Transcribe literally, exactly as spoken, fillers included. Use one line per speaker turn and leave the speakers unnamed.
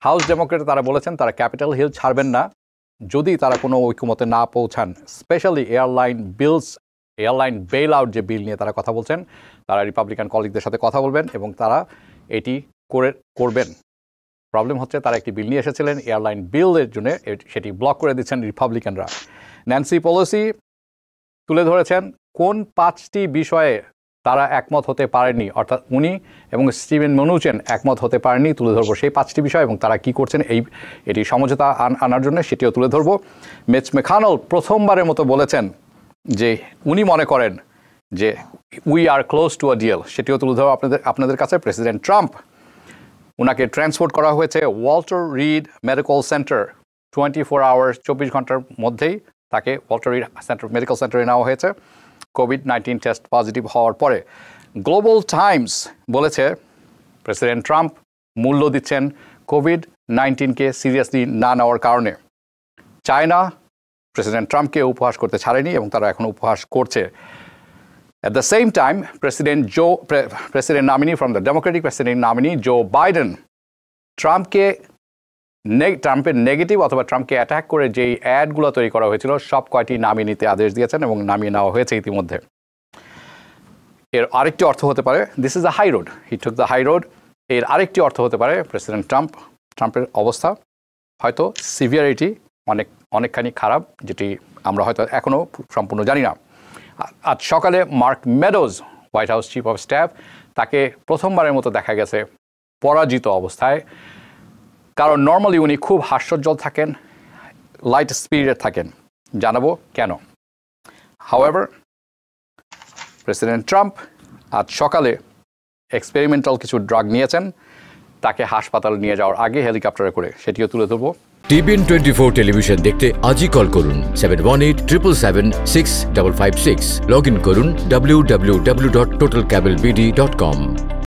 House Democrat তারা বলেছেন তারা ক্যাপিটাল হিল ছাড়বেন না যদি তারা কোনো ঐক্যমতে না পৌঁছান, specially airline bills airline bail out যে বিল নিয়ে তারা কথা বলছেন, তারা রিপাবলিকান কলিগদের সাথে কথা বলবেন এবং তারা এটি করে করবেন। প্রবলেম হচ্ছে তারা একটি বিল নিয়ে এসেছিলেন এয়ারলাইন বিলের জন্য, সেটি ব্লক করে দিচ্ছেন রিপাবলিকানরা। ন্যান্সি পেলোসি তুলে ধরেছেন কোন পাঁচটি বিষয়ে তারা একমত হতে পারেনি, অর্থাৎ উনি এবং স্টিভেন মনুচেন একমত হতে পারেনি, তুলে ধরবো সেই পাঁচটি বিষয় এবং তারা কি করছেন এই এটি সমঝোতা আনার জন্য, সেটিও তুলে ধরবো। মিচ ম্যাকনেল প্রথমবারের মতো বলেছেন যে উনি মনে করেন যে we are close to a deal, সেটিও তুলে ধরবো আপনাদের আপনাদের কাছে। প্রেসিডেন্ট ট্রাম্প, ওনাকে ট্রান্সপোর্ট করা হয়েছে Walter Reed Medical Center, twenty four hours চব্বিশ ঘন্টার মধ্যেই তাকে ওয়াল্টার রিড সেন্টার মেডিকেল সেন্টারে নেওয়া হয়েছে কোভিড নাইন্টিন টেস্ট পজিটিভ হওয়ার পরে। গ্লোবাল টাইমস বলেছে প্রেসিডেন্ট ট্রাম্প মূল্য দিচ্ছেন কোভিড নাইন্টিনকে সিরিয়াসলি না নেওয়ার কারণে। চায়না প্রেসিডেন্ট ট্রাম্পকে উপহাস করতে ছাড়েনি এবং তারা এখন উপহাস করছে। At the same time, President Joe, Pre- President nominee from the Democratic President nominee Joe Biden, ট্রাম্পকে ট্রাম্পের নেগেটিভ অথবা ট্রাম্পকে অ্যাটাক করে যেই অ্যাডগুলো তৈরি করা হয়েছিল সব কয়টি নামিয়ে নিতে আদেশ দিয়েছেন এবং নামিয়ে নেওয়া হয়েছে ইতিমধ্যে। এর আরেকটি অর্থ হতে পারে this is the high road, he took the high road. এর আরেকটি অর্থ হতে পারে প্রেসিডেন্ট ট্রাম্প ট্রাম্পের অবস্থা হয়তো সিভিয়ারিটি অনেক অনেকখানি খারাপ, যেটি আমরা হয়তো এখনও সম্পূর্ণ জানি না। আজ সকালে Mark Meadows, White House chief of staff, তাকে প্রথমবারের মতো দেখা গেছে পরাজিত অবস্থায়, কারণ নর্মালি উনি খুব হাস্যোজ্জ্বল থাকেন, লাইট স্পিরিটেড থাকেন। জানাবো কেন। হাউএভার প্রেসিডেন্ট ট্রাম্প আজ সকালে এক্সপেরিমেন্টাল কিছু ড্রাগ নিয়েছেন, তাকে হাসপাতালে নিয়ে যাওয়ার আগে হেলিকপ্টারে করে, সেটিও তুলে ধরবো।
টিবিএন টোয়েন্টি ফোর টেলিভিশন দেখতে আজই কল করুন seven one eight triple seven six double five six. Log in করুন W W W dot total cable BD dot কম।